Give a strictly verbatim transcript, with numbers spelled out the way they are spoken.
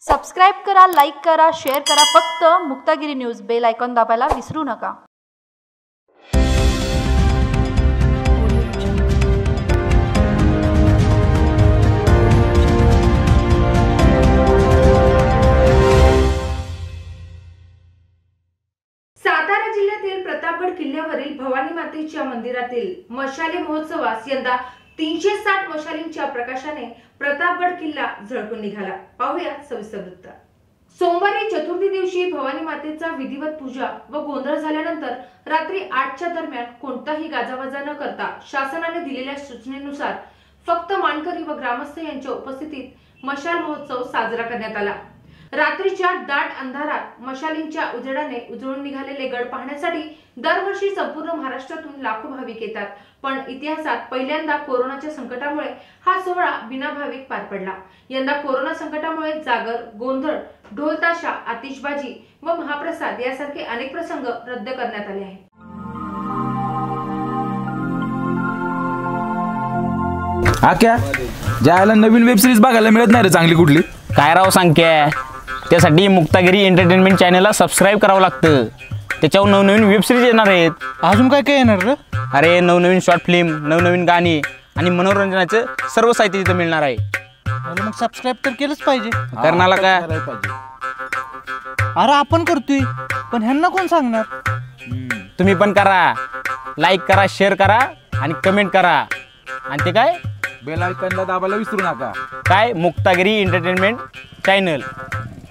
Subscribe करा, like करा, share करा. फक्त मुक्तागिरी न्यूज बेल आयकॉन दाबायला विसरू नका. सातारा जिल्ह्यातील प्रतापगड किल्ल्यावरील भवानी मातेच्या मंदिरातील मशाली महोत्सवास यंदा तीनशे साठ मशालींच्या प्रकाशाने प्रतापगड किल्ला झळकून निघाला. पाहूया सविस्तर वृत्त. सोमवारी चतुर्थी दिवशी भवानी मातेचा विधिवत पूजा व गोंधळ झाल्यानंतर रात्री आठच्या दरम्यान कोणताही गाजावाजा न करता शासनाने दिलेल्या सूचनेनुसार फक्त मानकरी व ग्रामस्थ यांच्या उपस्थितीत मशाल महोत्सव साजरा करण्यात आला. रात्रीच्या दाट अंधारात मशालींच्या उजेडाने उजळून निघालेले गड पाहण्यासाठी दरवर्षी संपूर्ण महाराष्ट्रातून लाखो भाविक येतात. पण इतिहासात पहिल्यांदा कोरोनाच्या संकटामुळे हा सोहळा बिना भाविक पार पडला. यंदा कोरोना संकटामुळे जागर, गोंधळ, ढोलताशा, आतिषबाजी व महाप्रसाद यासारखे अनेक प्रसंग रद्द करण्यात आले आहेत. आक्या ज्याला नवीन वेब सिरीज बघायला मिळत नाही रे चांगली कुठली. काय राव सांगक्या, त्यासाठी मुक्तागिरी एंटरटेनमेंट चॅनलला सबस्क्राईब करावं लागतं. त्याच्यावर नवनवीन वेब सिरीज येणार आहेत. अजून काय काय येणार रे? अरे नवनवीन शॉर्ट फिल्म, नवनवीन गाणी आणि मनोरंजनाचं सर्व साहित्य तिथं मिळणार आहे. मग सबस्क्राईब तर केलंच पाहिजे. करणाला काय? अरे आपण करतोय, पण ह्यांना कोण सांगणार? तुम्ही पण करा, लाईक करा, शेअर करा आणि कमेंट करा. आणि ते काय बेल आयकॉनला दाबायला विसरू नका. काय मुक्तागिरी एंटरटेनमेंट चॅनल.